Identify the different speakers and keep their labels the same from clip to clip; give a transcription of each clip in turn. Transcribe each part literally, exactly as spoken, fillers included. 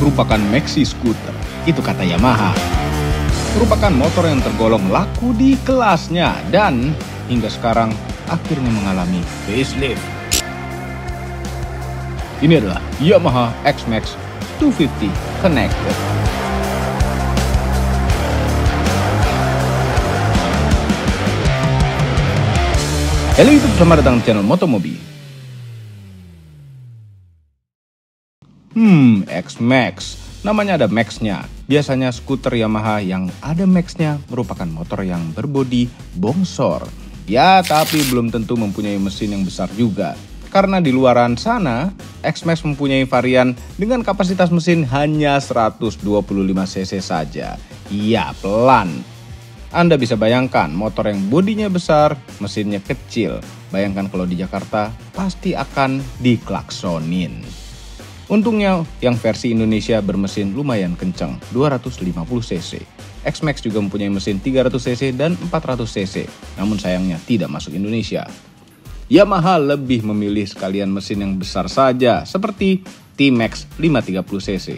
Speaker 1: merupakan maxi scooter, itu kata Yamaha. Merupakan motor yang tergolong laku di kelasnya dan hingga sekarang akhirnya mengalami facelift. Ini adalah Yamaha X-Max dua ratus lima puluh Connected. Halo YouTube, selamat datang di channel Motomobi. Hmm, X-Max. Namanya ada Max-nya. Biasanya skuter Yamaha yang ada Max-nya merupakan motor yang berbodi bongsor. Ya, tapi belum tentu mempunyai mesin yang besar juga. Karena di luaran sana, X-Max mempunyai varian dengan kapasitas mesin hanya seratus dua puluh lima cc saja. Iya, pelan. Anda bisa bayangkan motor yang bodinya besar, mesinnya kecil. Bayangkan kalau di Jakarta, pasti akan diklaksonin. Untungnya yang versi Indonesia bermesin lumayan kencang, dua ratus lima puluh cc. X-Max juga mempunyai mesin tiga ratus cc dan empat ratus cc, namun sayangnya tidak masuk Indonesia. Yamaha lebih memilih sekalian mesin yang besar saja, seperti T-Max lima ratus tiga puluh cc.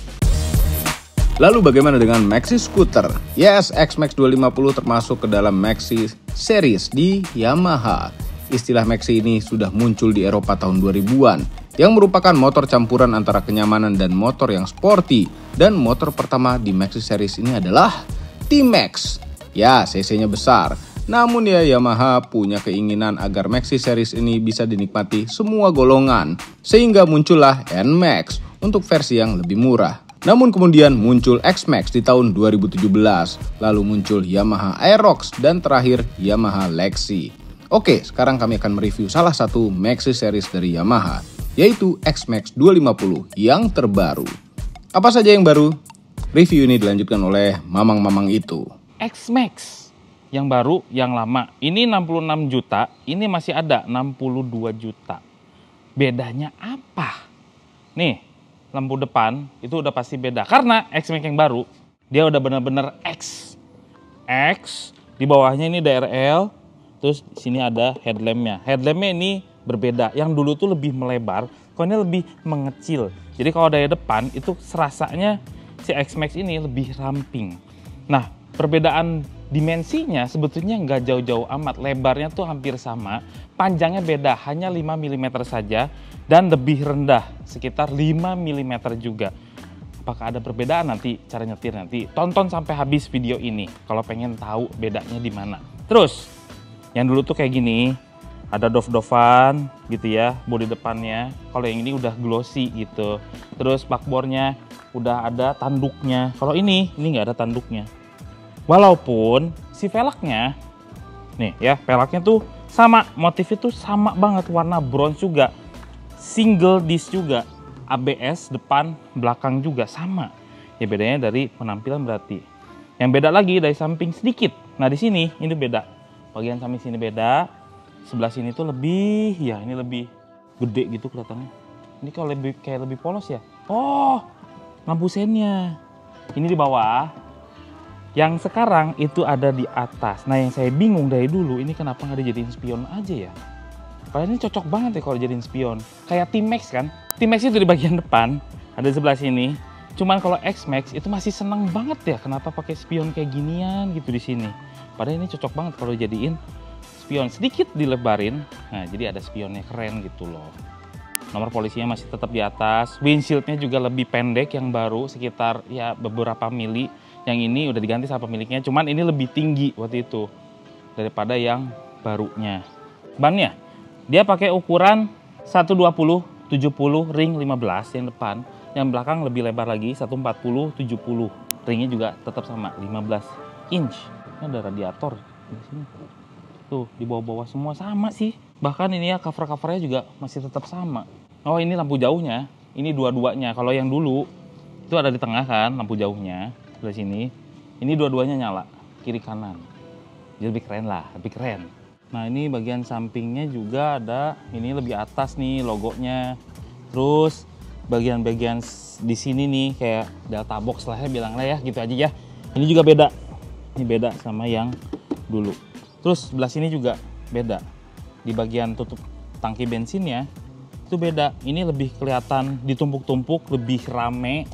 Speaker 1: Lalu bagaimana dengan Maxi Scooter? Yes, X-Max dua ratus lima puluh termasuk ke dalam Maxi Series di Yamaha. Istilah Maxi ini sudah muncul di Eropa tahun dua ribuan, yang merupakan motor campuran antara kenyamanan dan motor yang sporty. Dan motor pertama di Maxi Series ini adalah T-Max. Ya, cc-nya besar. Namun ya, Yamaha punya keinginan agar Maxi Series ini bisa dinikmati semua golongan. Sehingga muncullah N-Max untuk versi yang lebih murah. Namun kemudian muncul X-Max di tahun dua ribu tujuh belas. Lalu muncul Yamaha Aerox dan terakhir Yamaha Lexi. Oke, sekarang kami akan mereview salah satu Maxi Series dari Yamaha, yaitu X-Max dua ratus lima puluh yang terbaru. Apa saja yang baru? Review ini dilanjutkan oleh mamang-mamang itu.
Speaker 2: X-Max yang baru, yang lama. Ini enam puluh enam juta, ini masih ada enam puluh dua juta. Bedanya apa? Nih, lampu depan itu udah pasti beda. Karena X-Max yang baru, dia udah bener-bener X. X, di bawahnya ini D R L, terus sini ada headlampnya. Headlampnya ini berbeda. Yang dulu tuh lebih melebar, kalau ini lebih mengecil. Jadi kalau dari depan itu serasanya si X-Max ini lebih ramping. Nah, perbedaan dimensinya sebetulnya nggak jauh-jauh amat. Lebarnya tuh hampir sama, panjangnya beda, hanya lima milimeter saja. Dan lebih rendah, sekitar lima milimeter juga. Apakah ada perbedaan nanti cara nyetir nanti? Tonton sampai habis video ini kalau pengen tahu bedanya di mana. Terus, yang dulu tuh kayak gini, ada doff-doffan gitu ya, bodi depannya. Kalau yang ini udah glossy gitu. Terus bakbornya udah ada tanduknya. Kalau ini, ini nggak ada tanduknya. Walaupun si velgnya, nih ya, velgnya tuh sama, motifnya tuh sama banget, warna bronze juga. Single disc juga, A B S depan belakang juga sama. Ya bedanya dari penampilan berarti. Yang beda lagi dari samping sedikit. Nah di sini ini beda. Bagian samping sini beda. Sebelah sini tuh lebih, ya ini lebih gede gitu kelihatannya. Ini kalau lebih kayak lebih polos ya. Oh, lampu sennya. Ini di bawah. Yang sekarang itu ada di atas. Nah yang saya bingung dari dulu ini kenapa nggak dijadiin spion aja ya? Padahal ini cocok banget ya kalau jadiin spion. Kayak T-Max kan. T-Max itu di bagian depan, ada di sebelah sini. Cuman kalau X-Max itu masih seneng banget ya kenapa pakai spion kayak ginian gitu di sini. Padahal ini cocok banget kalau jadiin spion. Sedikit dilebarin, nah jadi ada spionnya, keren gitu loh. Nomor polisinya masih tetap di atas. Windshieldnya juga lebih pendek yang baru, sekitar ya beberapa mili. Yang ini udah diganti sama pemiliknya, cuman ini lebih tinggi waktu itu daripada yang barunya. Bannya dia pakai ukuran seratus dua puluh tujuh puluh ring lima belas yang depan, yang belakang lebih lebar lagi seratus empat puluh tujuh puluh. Ringnya juga tetap sama lima belas inch. Ini ada radiator di sini. Tuh di bawah-bawah semua sama sih. Bahkan ini ya cover-covernya juga masih tetap sama. Oh ini lampu jauhnya, ini dua-duanya. Kalau yang dulu itu ada di tengah kan lampu jauhnya sebelah sini. Ini dua-duanya nyala kiri kanan. Jadi lebih keren lah, lebih keren. Nah ini bagian sampingnya juga ada, ini lebih atas nih logonya. Terus bagian-bagian di sini nih kayak delta box lah ya bilang lah ya gitu aja ya. Ini juga beda, ini beda sama yang dulu. Terus sebelah sini juga beda. Di bagian tutup tangki bensinnya itu beda. Ini lebih kelihatan ditumpuk-tumpuk, lebih rame.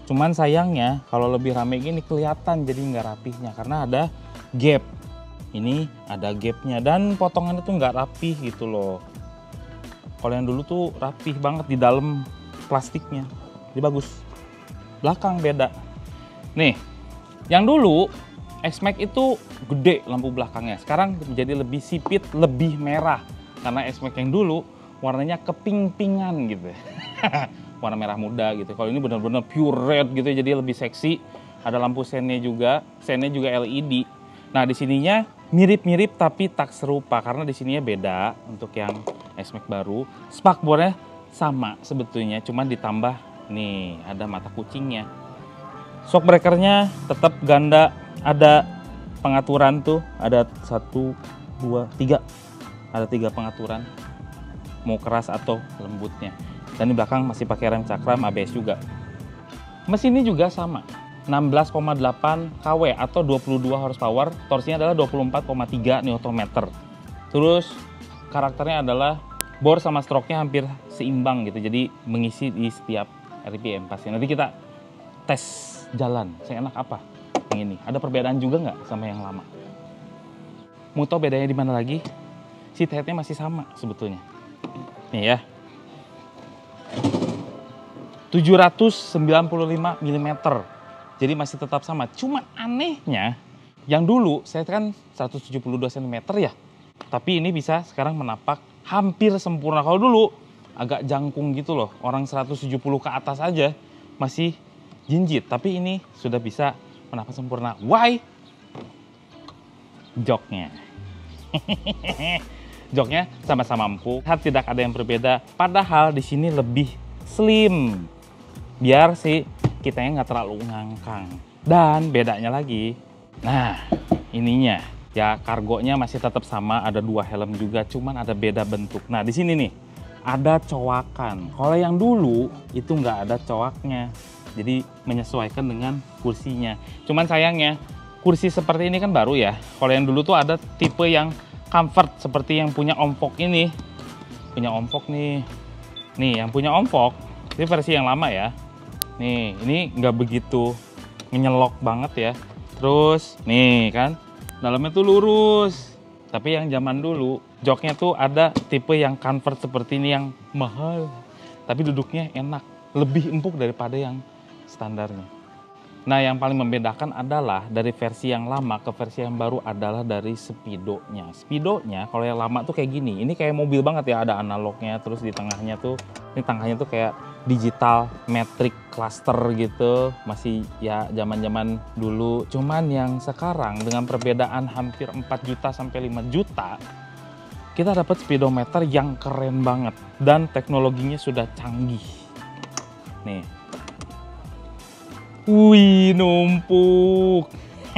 Speaker 2: Cuman sayangnya kalau lebih rame gini kelihatan jadi nggak rapihnya karena ada gap. Ini ada gapnya dan potongannya tuh nggak rapih gitu loh. Kalau yang dulu tuh rapih banget di dalam plastiknya. Jadi bagus. Belakang beda. Nih, yang dulu X-Max itu gede lampu belakangnya. Sekarang menjadi lebih sipit, lebih merah. Karena X-Max yang dulu warnanya keping-pingan gitu. Warna merah muda gitu. Kalau ini benar-benar pure red gitu, jadi lebih seksi. Ada lampu sennya juga, sennya juga L E D. Nah, di sininya mirip-mirip tapi tak serupa karena di sininya beda untuk yang X-Max baru. Spakbornya sama sebetulnya, cuman ditambah nih ada mata kucingnya. Shock breakernya tetap ganda, ada pengaturan tuh, ada satu, dua, tiga, ada tiga pengaturan. Mau keras atau lembutnya. Dan di belakang masih pakai rem cakram A B S juga. Mesinnya juga sama, enam belas koma delapan kilowatt atau dua puluh dua horsepower, torsinya adalah dua puluh empat koma tiga newton-meter. Terus karakternya adalah bore sama stroke-nya hampir seimbang gitu, jadi mengisi di setiap R P M pasti. Nanti kita tes jalan, saya enak apa yang ini. Ada perbedaan juga nggak sama yang lama? Mau tahu bedanya di mana lagi? Seat head-nya masih sama sebetulnya. Nih ya. tujuh ratus sembilan puluh lima milimeter. Jadi masih tetap sama. Cuma anehnya, yang dulu saya kan seratus tujuh puluh dua sentimeter ya. Tapi ini bisa sekarang menapak hampir sempurna. Kalau dulu agak jangkung gitu loh. Orang seratus tujuh puluh ke atas aja masih jinjit. Tapi ini sudah bisa menapak sempurna. Why? Joknya. Joknya sama-sama empuk. Tidak ada yang berbeda. Padahal di sini lebih slim. Biar sih kitanya nggak terlalu ngangkang. Dan bedanya lagi, nah ininya ya kargonya masih tetap sama, ada dua helm juga, cuman ada beda bentuk. Nah di sini nih ada coakan. Kalau yang dulu itu nggak ada coaknya, jadi menyesuaikan dengan kursinya. Cuman sayangnya kursi seperti ini kan baru ya. Kalau yang dulu tuh ada tipe yang comfort seperti yang punya Om Fok ini, punya Om Fok nih, nih yang punya Om Fok ini versi yang lama ya. Nih, ini nggak begitu menyelok banget ya. Terus, nih kan, dalamnya tuh lurus. Tapi yang zaman dulu, joknya tuh ada tipe yang comfort seperti ini yang mahal. Tapi duduknya enak, lebih empuk daripada yang standarnya. Nah, yang paling membedakan adalah dari versi yang lama ke versi yang baru adalah dari speedonya. Speedonya, kalau yang lama tuh kayak gini. Ini kayak mobil banget ya, ada analognya. Terus di tengahnya tuh, ini tengahnya tuh kayak digital metric cluster gitu, masih ya zaman-zaman dulu. Cuman yang sekarang dengan perbedaan hampir empat juta sampai lima juta, kita dapat speedometer yang keren banget dan teknologinya sudah canggih. Nih. Wih, numpuk.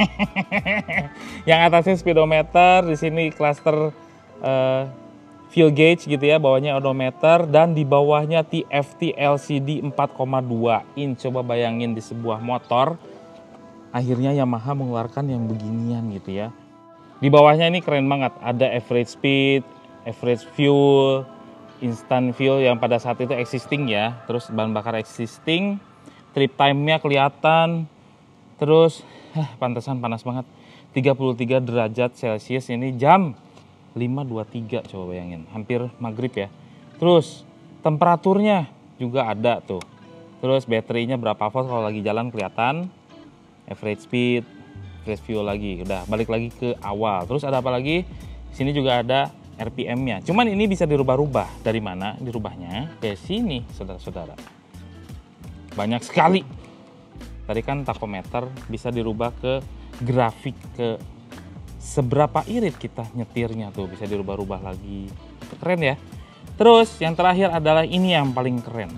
Speaker 2: Yang atasnya speedometer, di sini cluster uh, fuel gauge gitu ya, bawahnya odometer, dan di bawahnya T F T L C D empat koma dua inch. Coba bayangin di sebuah motor, akhirnya Yamaha mengeluarkan yang beginian gitu ya. Di bawahnya ini keren banget, ada average speed, average fuel, instant fuel yang pada saat itu existing ya, terus bahan bakar existing, trip time-nya kelihatan, terus eh, pantesan panas banget, tiga puluh tiga derajat Celcius ini jam lima dua puluh tiga, coba bayangin, hampir maghrib ya. Terus temperaturnya juga ada tuh. Terus baterainya berapa volt kalau lagi jalan kelihatan. Average speed, average fuel lagi. Udah balik lagi ke awal. Terus ada apa lagi? Sini juga ada R P M-nya. Cuman ini bisa dirubah-rubah. Dari mana dirubahnya? Ke sini, saudara-saudara. Banyak sekali. Tadi kan tachometer bisa dirubah ke grafik, ke seberapa irit kita nyetirnya tuh bisa dirubah-rubah lagi. Keren ya. Terus yang terakhir adalah ini yang paling keren.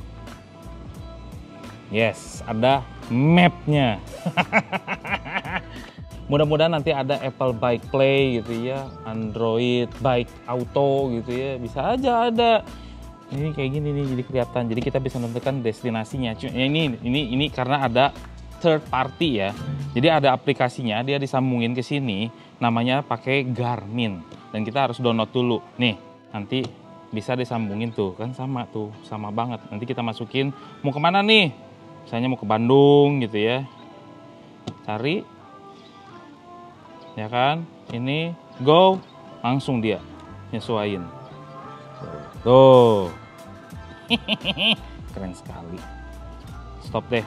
Speaker 2: Yes, ada map-nya. Mudah-mudahan nanti ada Apple Bike Play gitu ya, Android Bike Auto gitu ya, bisa aja ada. Ini kayak gini nih, jadi kelihatan. Jadi kita bisa menentukan destinasinya. Ini ini ini karena ada third party ya. Jadi ada aplikasinya, dia disambungin ke sini, namanya pakai Garmin. Dan kita harus download dulu. Nih, nanti bisa disambungin tuh, kan sama tuh, sama banget. Nanti kita masukin mau kemana nih? misalnya mau ke Bandung gitu ya, cari, ya kan, ini go, langsung dia nyesuaiin. Tuh, keren sekali. Stop deh.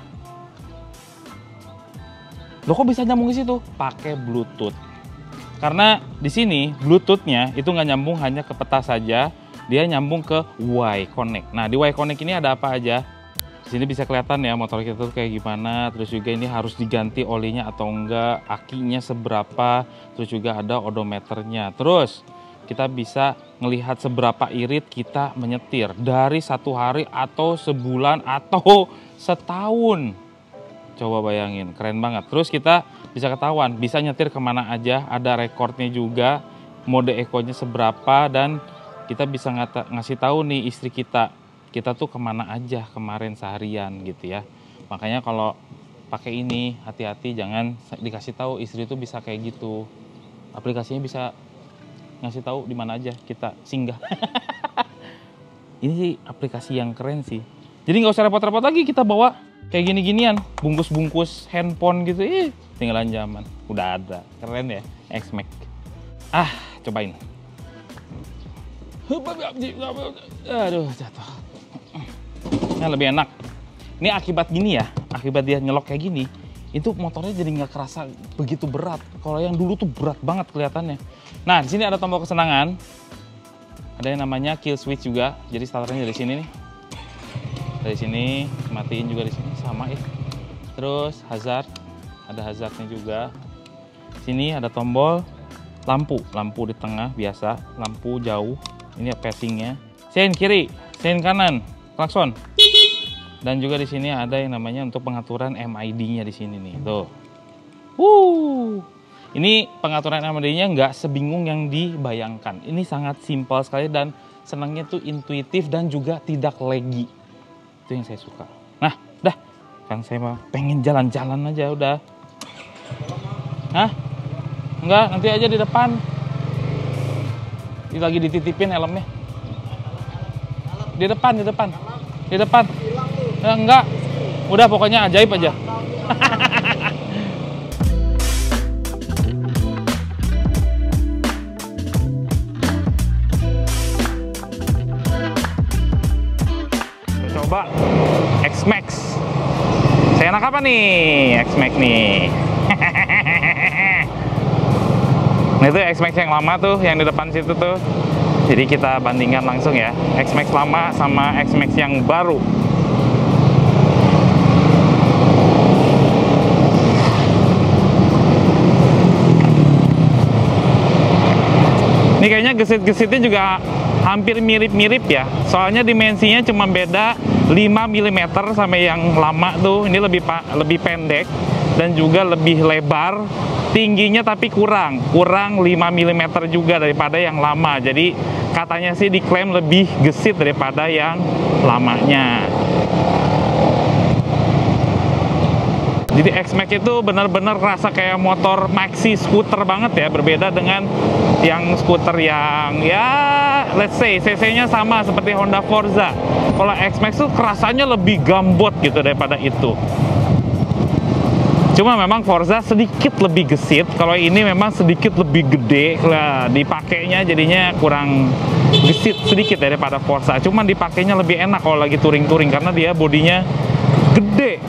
Speaker 2: Lo kok bisa nyambung ke situ? Pakai Bluetooth. Karena di sini Bluetoothnya itu nggak nyambung hanya ke peta saja, dia nyambung ke Y-Connect. Nah, di Y-Connect ini ada apa aja? Di sini bisa kelihatan ya motor kita tuh kayak gimana, terus juga ini harus diganti olinya atau enggak, akinya seberapa, terus juga ada odometernya. Terus kita bisa ngelihat seberapa irit kita menyetir dari satu hari atau sebulan atau setahun. Coba bayangin, keren banget. Terus kita bisa ketahuan, bisa nyetir kemana aja, ada rekornya juga, mode ekonya seberapa, dan kita bisa ngata, ngasih tahu nih istri kita, kita tuh kemana aja kemarin seharian gitu ya. Makanya kalau pakai ini, hati-hati jangan dikasih tahu istri tuh bisa kayak gitu. Aplikasinya bisa ngasih tahu di mana aja kita singgah. Ini sih aplikasi yang keren sih. Jadi nggak usah repot-repot lagi kita bawa kayak gini-ginian, bungkus-bungkus handphone gitu, ih, tinggalan zaman. Udah ada, keren ya, X-Max. Ah, cobain. Aduh, jatuh. Nah, lebih enak. Ini akibat gini ya, akibat dia nyelok kayak gini, itu motornya jadi nggak kerasa begitu berat. Kalau yang dulu tuh berat banget kelihatannya. Nah, di sini ada tombol kesenangan. Ada yang namanya kill switch juga. Jadi starternya dari sini nih. Dari sini, matiin juga di sini, sama ya. Terus hazard, ada hazardnya juga. Sini ada tombol lampu, lampu di tengah biasa, lampu jauh. Ini passingnya. Sein kiri, sein kanan, klakson. Dan juga di sini ada yang namanya untuk pengaturan M I D-nya di sini nih, tuh. Wuh, ini pengaturan M I D-nya nggak sebingung yang dibayangkan. Ini sangat simpel sekali dan senangnya tuh intuitif dan juga tidak laggy. Itu yang saya suka. Nah, dah. Kan saya mah pengen jalan-jalan aja udah. Hah? Enggak, nanti aja di depan. Ini lagi dititipin helmnya. Di depan, di depan. Di depan. Ya, enggak. Udah pokoknya ajaib aja. Coba X-Max. Saya enak apa nih X-Max nih? Nah, itu X-Max yang lama tuh, yang di depan situ tuh. Jadi kita bandingkan langsung ya, X-Max lama sama X-Max yang baru. Ini kayaknya gesit-gesitnya juga hampir mirip-mirip ya. Soalnya dimensinya cuma beda lima milimeter sama yang lama tuh. Ini lebih lebih pendek dan juga lebih lebar. Tingginya tapi kurang, kurang lima milimeter juga daripada yang lama. Jadi katanya sih diklaim lebih gesit daripada yang lamanya. Jadi X-Max itu benar-benar rasa kayak motor maxi scooter banget ya, berbeda dengan yang scooter yang ya let's say cc-nya sama seperti Honda Forza. Kalau X-Max tuh kerasanya lebih gambot gitu daripada itu. Cuma memang Forza sedikit lebih gesit, kalau ini memang sedikit lebih gede, lah dipakainya jadinya kurang gesit sedikit daripada Forza. Cuman dipakainya lebih enak kalau lagi touring-touring karena dia bodinya gede.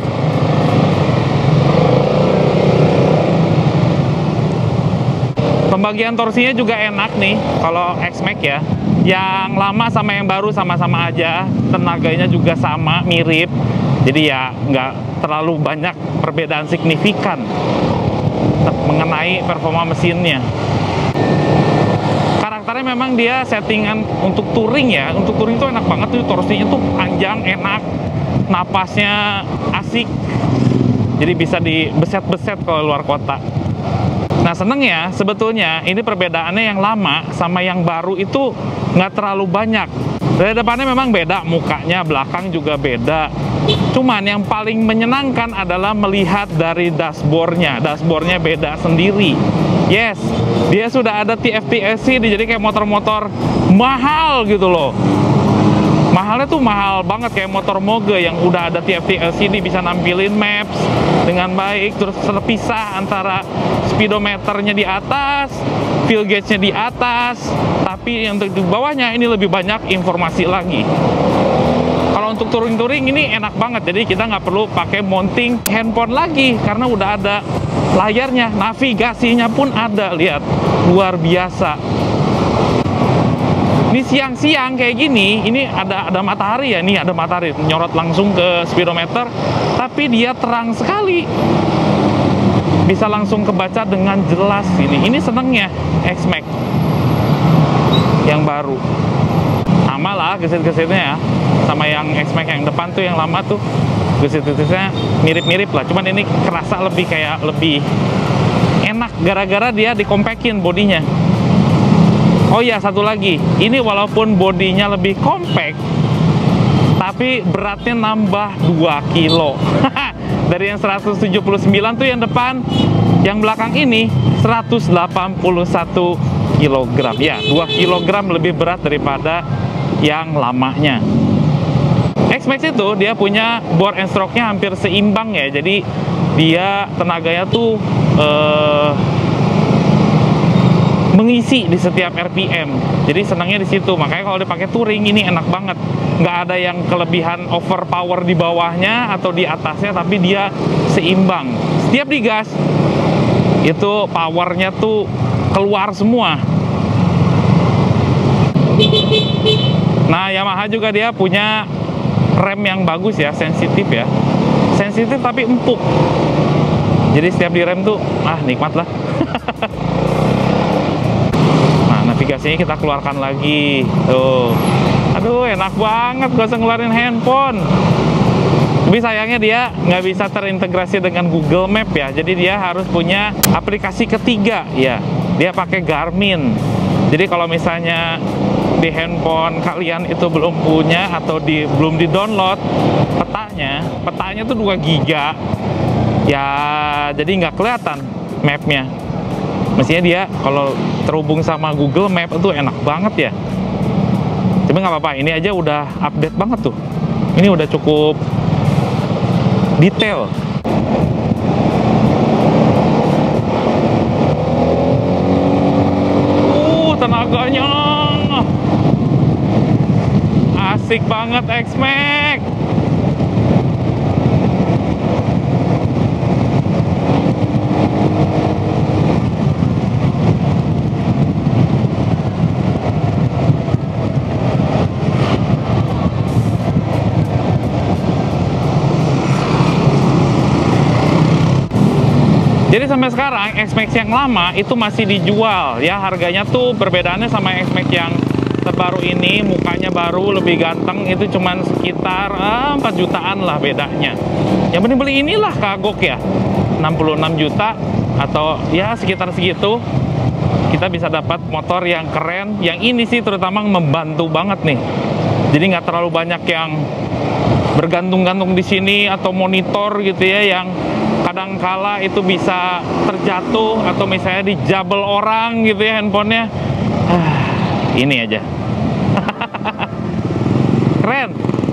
Speaker 2: Pembagian torsinya juga enak nih kalau X-Max ya. Yang lama sama yang baru sama-sama aja, tenaganya juga sama, mirip. Jadi ya nggak terlalu banyak perbedaan signifikan mengenai performa mesinnya. Karakternya memang dia settingan untuk touring ya. Untuk touring tuh enak banget tuh, torsinya tuh panjang, enak, napasnya asik. Jadi bisa dibeset-beset kalau luar kota. Nah senengnya sebetulnya ini perbedaannya yang lama sama yang baru itu nggak terlalu banyak. Dari depannya memang beda, mukanya, belakang juga beda. Cuman yang paling menyenangkan adalah melihat dari dashboardnya. Dashboardnya beda sendiri. Yes, dia sudah ada T F T S C, jadi kayak motor-motor mahal gitu loh. Mahalnya tuh mahal banget, kayak motor Moge yang udah ada T F T L C D, bisa nampilin maps dengan baik, terus terpisah antara speedometernya di atas, fuel gauge-nya di atas, tapi yang di bawahnya ini lebih banyak informasi lagi. Kalau untuk touring-touring ini enak banget, jadi kita nggak perlu pakai mounting handphone lagi karena udah ada layarnya, navigasinya pun ada, lihat, luar biasa. Ini siang-siang kayak gini, ini ada ada matahari ya, nih ada matahari nyorot langsung ke speedometer, tapi dia terang sekali, bisa langsung kebaca dengan jelas. Ini ini senengnya X-Max yang baru, sama lah gesit-gesitnya ya, sama yang X-Max yang depan tuh, yang lama tuh gesit-gesitnya mirip-mirip lah, cuman ini kerasa lebih kayak lebih enak gara-gara dia dikompekin bodinya. Oh iya, satu lagi, ini walaupun bodinya lebih compact, tapi beratnya nambah dua kilo. Dari yang seratus tujuh puluh sembilan tuh yang depan, yang belakang ini seratus delapan puluh satu kilogram. Ya, dua kilogram lebih berat daripada yang lamanya. X-Max itu dia punya bore and stroke-nya hampir seimbang ya, jadi dia tenaganya tuh eh, mengisi di setiap R P M, jadi senangnya di situ. Makanya kalau dipakai touring ini enak banget, nggak ada yang kelebihan overpower di bawahnya atau di atasnya, tapi dia seimbang. Setiap digas itu powernya tuh keluar semua. Nah, Yamaha juga dia punya rem yang bagus ya, sensitif ya, sensitif tapi empuk. Jadi setiap direm tuh ah nikmat lah. Navigasinya kita keluarkan lagi tuh, aduh enak banget, gak usah ngeluarin handphone. Tapi sayangnya dia nggak bisa terintegrasi dengan Google Map ya, jadi dia harus punya aplikasi ketiga ya, dia pakai Garmin. Jadi kalau misalnya di handphone kalian itu belum punya atau di belum di download petanya, petanya tuh dua giga ya, jadi nggak kelihatan mapnya. Mestinya dia kalau terhubung sama Google Map itu enak banget ya. Tapi nggak apa-apa, ini aja udah update banget tuh. Ini udah cukup detail. Uh, tenaganya asik banget X-Max. Jadi sampai sekarang X-Max yang lama itu masih dijual ya, harganya tuh perbedaannya sama X-Max yang terbaru ini, mukanya baru, lebih ganteng, itu cuman sekitar ah, empat jutaan lah bedanya. Yang penting beli inilah kagok ya, enam puluh enam juta atau ya sekitar segitu, kita bisa dapat motor yang keren. Yang ini sih terutama membantu banget nih, jadi nggak terlalu banyak yang bergantung-gantung di sini atau monitor gitu ya, yang kadangkala itu bisa terjatuh atau misalnya dijabel orang gitu ya handphonenya. Ah, ini aja. Keren.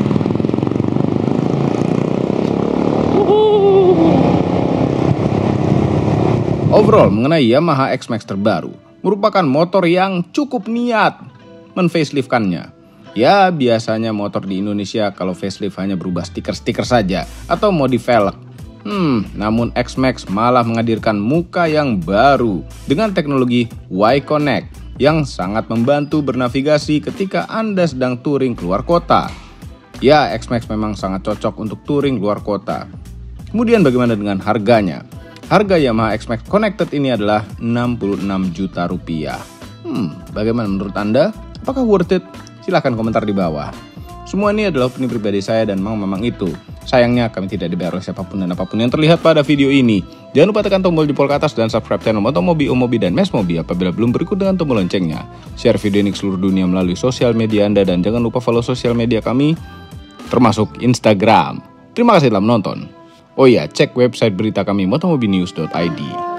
Speaker 1: Overall, mengenai Yamaha X-Max terbaru, merupakan motor yang cukup niat men-facelift-kannya. Ya, biasanya motor di Indonesia kalau facelift hanya berubah stiker-stiker saja atau modif velg. Hmm, namun X-Max malah menghadirkan muka yang baru dengan teknologi Y-Connect yang sangat membantu bernavigasi ketika Anda sedang touring keluar kota. Ya, X-Max memang sangat cocok untuk touring keluar kota. Kemudian bagaimana dengan harganya? Harga Yamaha X-Max Connected ini adalah enam puluh enam juta rupiah. Hmm, bagaimana menurut Anda? Apakah worth it? Silahkan komentar di bawah. Semua ini adalah opini pribadi saya dan memang memang itu. Sayangnya kami tidak dibayar oleh siapapun dan apapun yang terlihat pada video ini. Jangan lupa tekan tombol jempol ke atas dan subscribe channel Motomobi, Omobi, dan Mesmobi apabila belum berikut dengan tombol loncengnya. Share video ini ke seluruh dunia melalui sosial media Anda dan jangan lupa follow sosial media kami, termasuk Instagram. Terima kasih telah menonton. Oh iya, cek website berita kami motomobinews dot i d.